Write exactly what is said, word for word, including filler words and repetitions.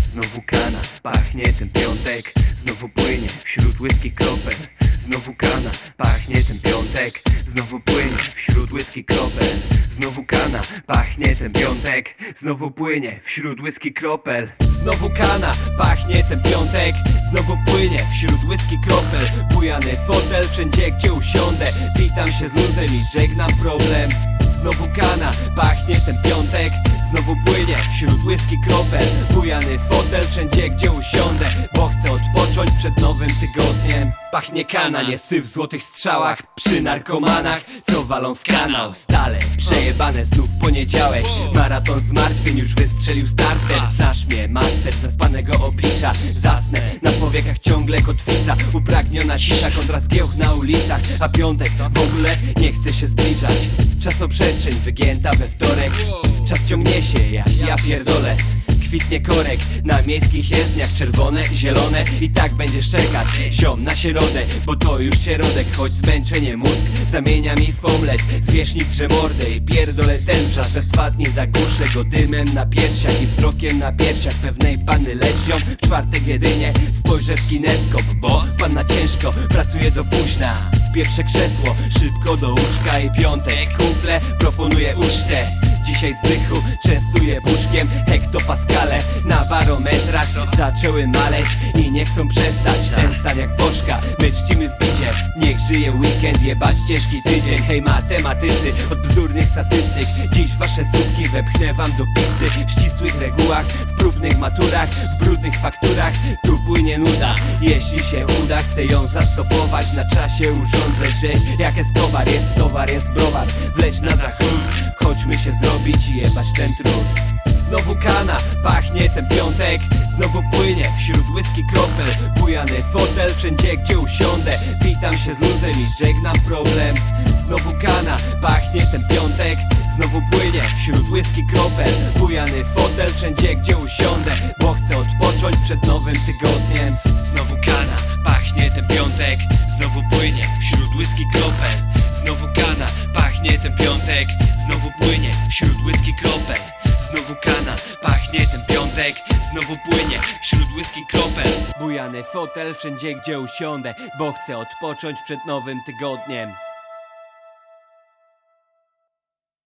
Znowu kana, pachnie ten piątek. Znowu płynie wśród whisky kropel. Znowu kana, pachnie ten piątek. Znowu płynie wśród whisky kropel. Znowu kana, pachnie ten piątek. Znowu płynie wśród whisky kropel. Znowu kana, pachnie ten piątek. Znowu płynie wśród whisky kropel. Bujany fotel, wszędzie gdzie usiądę. Witam się z luzem i żegnam problem. Znowu kana, pachnie ten piątek. Znowu płynie wśród whisky kropel. Bujany fotel, wszędzie gdzie usiądę, bo chcę odpocząć przed nowym tygodniem. Pachnie kana, nie syf w złotych strzałach przy narkomanach, co walą w kanał. Stale przejebane, znów poniedziałek. Maraton zmartwień już wystrzelił starter. Znasz mnie, master zaspanego oblicza. Zasnę, na powiekach ciągle kotwica. Upragniona cisza kontra zgiełk na ulicach. A piątek w ogóle nie chce się zbliżać. Czasoprzestrzeń wygięta we wtorek. Czas ciągnie się jak ja pierdolę. Kwitnie korek na miejskich jezdniach. Czerwone, zielone i tak będziesz czekać, ziom, na środę, bo to już środek. Choć zmęczenie mózg zamienia mi w omlet. Zwierzchnik drze mordę i pierdolę ten wrzask. Zatwartnie zagłuszę go dymem na piersiach i wzrokiem na piersiach pewnej panny lecią. W czwartek jedynie spojrzę w kineskop, bo panna ciężko pracuje do późna. Pierwsze krzesło, szybko do łóżka i piątek. Kumple proponuje ucztę. Dzisiaj Zbychu częstuje puszkiem. Hektopaskale na barometrach zaczęły maleć i nie chcą przestać. Ten stan jak bożka, my czcimy w bicie. Niech żyje weekend, jebać ciężki tydzień. Hej matematycy, od bzdurnych statystyk dziś wasze słupki wepchnę wam do pisty. W ścisłych regułach, w próbnych maturach, w brudnych fakturach tu płynie nuda. Jeśli się uda, chcę ją zastopować. Na czasie urządzę rzeź jak Escobar. Jest towar, jest browar, wleć na zachód. Chodźmy się zrobić i jebać ten trud. Znowu kana, pachnie ten piątek. Znowu płynie wśród whisky kropel. Bujany fotel, wszędzie gdzie usiądę. Witam się z luzem i żegnam problem. Znowu kana, pachnie ten piątek. Znowu płynie wśród whisky kropel. Bujany fotel, wszędzie gdzie usiądę, bo chcę odpocząć przed nowym tygodniem. Znowu kana, pachnie ten piątek. Znowu płynie wśród whisky kropel. Znowu kana, pachnie ten piątek. Znowu płynie wśród whisky kropel. Znowu kana, pachnie ten piątek. Znowu płynie wśród whisky kropel. Bujany fotel, wszędzie gdzie usiądę, bo chcę odpocząć przed nowym tygodniem.